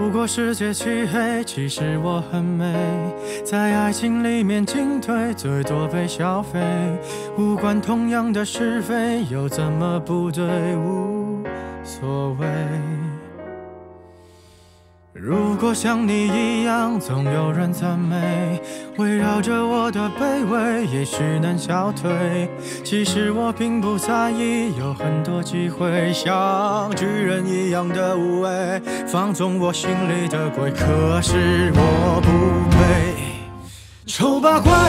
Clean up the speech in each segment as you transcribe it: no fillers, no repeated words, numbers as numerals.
如果世界漆黑，其实我很美，在爱情里面进退，最多被消费。无关同样的是非，又怎么不对？无所谓。如果像你一样，总有人赞美，围绕着我的卑微，也许能消退。其实我并不在意，有很多机会，像巨人一样的无畏，放纵我心里的鬼。可是我不配。丑八怪，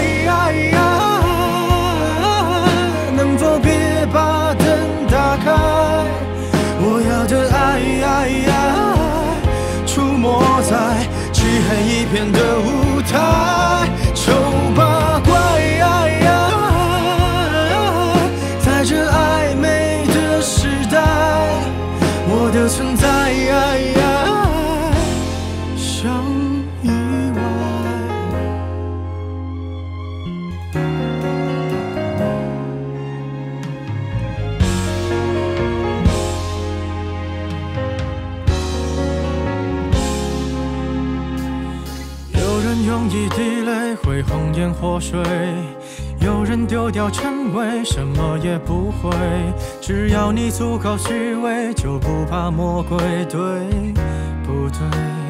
能否别把灯打开？我要的爱。出没在漆黑一片的舞台，丑八怪，在这暧昧的时代，我的存在像意外。用一滴泪会红颜祸水，有人丢掉称谓，什么也不会。只要你足够虚伪，就不怕魔鬼，对不对？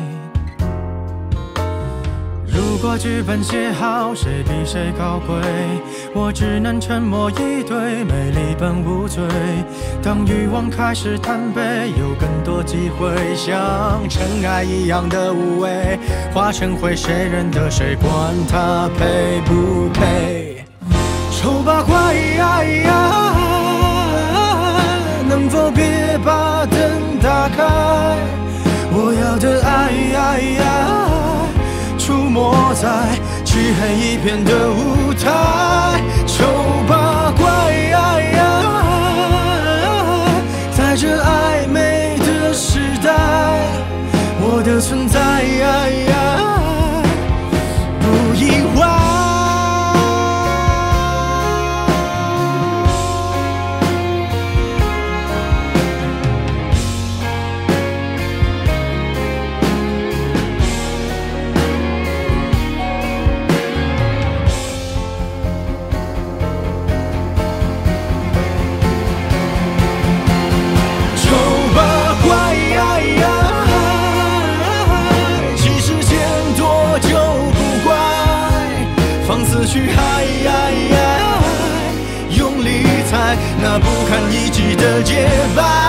如果剧本写好，谁比谁高贵？我只能沉默以对，美丽本无罪。当欲望开始贪杯，有更多机会，像尘埃一样的无畏，化成灰，谁认得谁？管他配不配？丑八怪，能否别把灯打开？我要的爱。出没在漆黑一片的舞台，丑八怪，在这暧昧的时代，我的存在不意外。放肆去爱，用力踩那不堪一击的洁白。